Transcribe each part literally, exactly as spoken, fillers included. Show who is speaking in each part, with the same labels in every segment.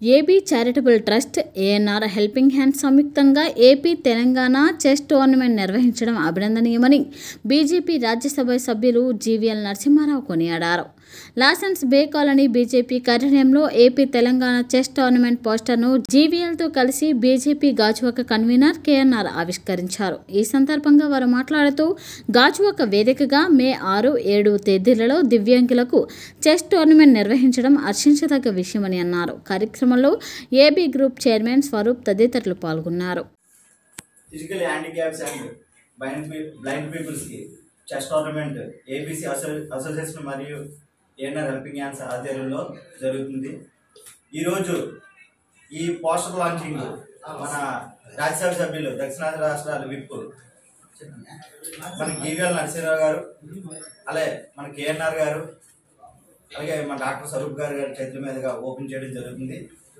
Speaker 1: AB charitable trust, ANR helping hands సంయుక్తంగా AP Telangana chess tournament నిర్వహించడం అభినందనీయమని బీజేపీ రాజ్యసభ సభ్యులు జీవీఎల్ నరసింహారావు కొనియాడారు. లాసెన్స్ బే కాలనీ బీజేపీ కార్యాలయంలో ఏపీ తెలంగాణ చెస్ టోర్నమెంట్ పోస్టర్ను జీవీఎల్తో కలిసి బీజేపీ గాజువాక కన్వీనర్ కేఎన్ఆర్ ఆవిష్కరించారు. ఈ సందర్భంగా వారు మాట్లాడుతూ గాజువాక వేదికగా మే ఆరు ఏడు తేదీలలో దివ్యాంగులకు చెస్ టోర్నమెంట్ నిర్వహించడం హర్షించదగ్గ విషయమని అన్నారు. కార్యక్రమంలో ఏబీ గ్రూప్ చైర్మన్ స్వరూప్ తదితరులు పాల్గొన్నారు.
Speaker 2: Physical handicaps and blind peoples కి చెస్ టోర్నమెంట్ ఏబీసీ అసోసియేషన్ మరియు ఏఎన్ఆర్ హెల్పింగ్ హ్యాండ్స్ ఆధ్వర్యంలో జరుగుతుంది. ఈరోజు ఈ పోస్టర్ లాంచింగ్ మన రాజ్యసభ సభ్యులు దక్షిణాది రాష్ట్రాల విప్ మన జీవీఎల్ నరసింహారావు గారు, అలాగే మన కేఎన్ఆర్ గారు, అలాగే మన డాక్టర్ స్వరూప్ గారు గారి చేతుల మీదుగా ఓపెన్ చేయడం జరుగుతుంది.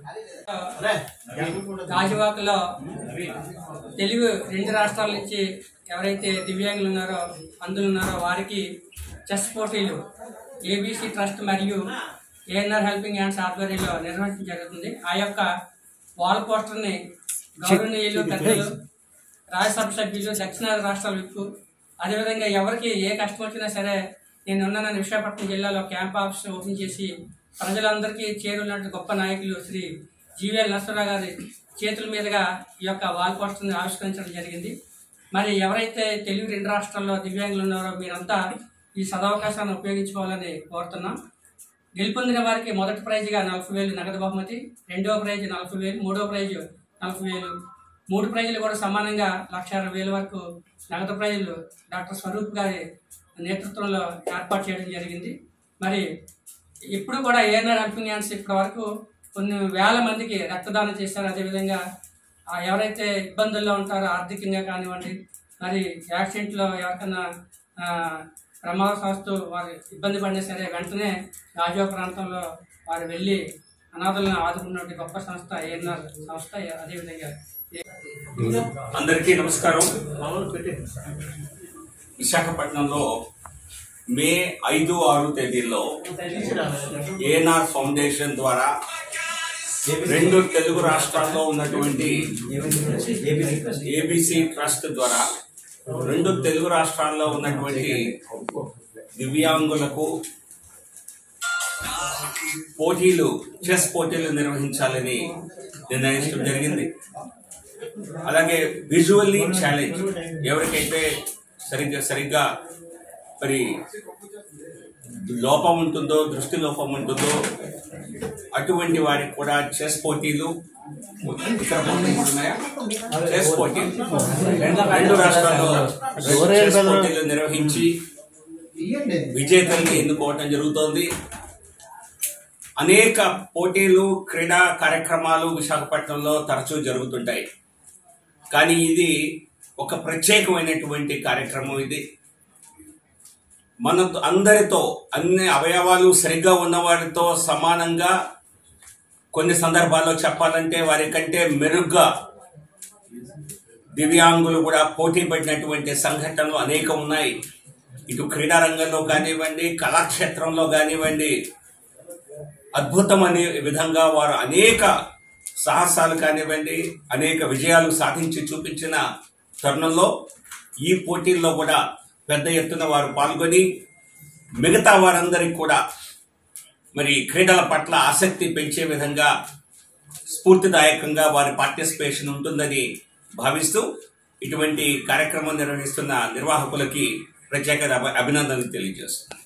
Speaker 3: గాజువాకలో తెలుగు రెండు రాష్ట్రాల నుంచి ఎవరైతే దివ్యాంగులు ఉన్నారో అందులో ఉన్నారో వారికి చెస్ పోటీలు ఏబీసీ ట్రస్ట్ మరియు ఏఎన్ఆర్ హెల్పింగ్ హ్యాండ్స్ ఆధ్వర్యంలో నిర్వహించడం జరుగుతుంది. ఆ యొక్క వాల్ పోస్టర్ని గౌరవనీయులు పెద్దలు రాజ్యసభ సభ్యులు దక్షిణాది రాష్ట్రాల విప్పు అదేవిధంగా ఎవరికి ఏ కష్టం వచ్చినా సరే నేను ఉన్నానని విశాఖపట్నం జిల్లాలో క్యాంప్ ఆఫీస్ ఓపెన్ చేసి ప్రజలందరికీ చేరున్నట్టు గొప్ప నాయకులు శ్రీ జీవీఎల్ నరసింహారావు గారి చేతుల మీదుగా ఈ యొక్క వాల్ పోస్టర్ని ఆవిష్కరించడం జరిగింది. మరి ఎవరైతే తెలుగు రెండు రాష్ట్రాల్లో దివ్యాంగులు ఉన్నారో మీరంతా ఈ సదవకాశాన్ని ఉపయోగించుకోవాలని కోరుతున్నాం. గెలుపొందిన వారికి మొదటి ప్రైజ్గా నలభై వేలు నగదు బహుమతి, రెండవ ప్రైజ్ నలభై వేలు, మూడవ ప్రైజ్ నలభై వేలు, మూడు ప్రైజులు కూడా సమానంగా లక్ష అరవై వేల వరకు నగదు ప్రైజులు డాక్టర్ స్వరూప్ గారి నేతృత్వంలో ఏర్పాటు చేయడం జరిగింది. మరి ఇప్పుడు కూడా ఏఎన్ఆర్ హెల్పింగ్ హ్యాండ్స్ ఇప్పటి వరకు కొన్ని వేల మందికి రక్తదానం చేశారు. అదేవిధంగా ఎవరైతే ఇబ్బందుల్లో ఉంటారో ఆర్థికంగా కానివ్వండి, మరి యాక్సిడెంట్లో ఎవరికైనా ప్రమాదవశాత్తు వారు ఇబ్బంది పడినా సరే వెంటనే గాజువాక ప్రాంతంలో వారు వెళ్ళి అనాథలను ఆదుకున్నటువంటి గొప్ప సంస్థ ఏఎన్ఆర్ సంస్థ. అదేవిధంగా
Speaker 4: అందరికీ నమస్కారం. విశాఖపట్నంలో మే ఐదు ఆరు తేదీల్లో ఏఎన్ఆర్ ఫౌండేషన్ ద్వారా రెండు తెలుగు రాష్ట్రాల్లో ఉన్నటువంటి ఏబీసీ ట్రస్ట్ ద్వారా రెండు తెలుగు రాష్ట్రాల్లో ఉన్నటువంటి దివ్యాంగులకు పోటీలు చెస్ పోటీలు నిర్వహించాలని నిర్ణయించడం జరిగింది. అలాగే విజువల్లీ ఛాలెంజ్ ఎవరికైతే సరిగ్గా సరిగ్గా మరి లోపం ఉంటుందో, దృష్టి లోపం ఉంటుందో అటువంటి వారికి కూడా చెస్ పోటీలు చెస్ పోటీలు రెండు రాష్ట్రాల్లో చెస్ పోటీలు నిర్వహించి విజేతల్ని ఎన్నుకోవటం జరుగుతోంది. అనేక పోటీలు, క్రీడా కార్యక్రమాలు విశాఖపట్నంలో తరచూ జరుగుతుంటాయి. కానీ ఇది ఒక ప్రత్యేకమైనటువంటి కార్యక్రమం. ఇది మన అందరితో అన్ని అవయవాలు సరిగ్గా ఉన్నవారితో సమానంగా, కొన్ని సందర్భాల్లో చెప్పాలంటే వారి కంటే మెరుగ్గా దివ్యాంగులు కూడా పోటీ పడినటువంటి సంఘటనలు అనేకం ఉన్నాయి. ఇటు క్రీడా రంగంలో కానివ్వండి, కళాక్షేత్రంలో కానివ్వండి, అద్భుతమనే విధంగా వారు అనేక సాహసాలు కానివ్వండి, అనేక విజయాలు సాధించి చూపించిన తరుణంలో ఈ పోటీల్లో కూడా పెద్ద ఎత్తున వారు పాల్గొని మిగతా వారందరికీ కూడా మరి క్రీడల పట్ల ఆసక్తి పెంచే విధంగా స్ఫూర్తిదాయకంగా వారి పార్టిసిపేషన్ ఉంటుందని భావిస్తూ ఇటువంటి కార్యక్రమం నిర్వహిస్తున్న నిర్వాహకులకి ప్రత్యేక అభినందనలు తెలియజేస్తున్నాను.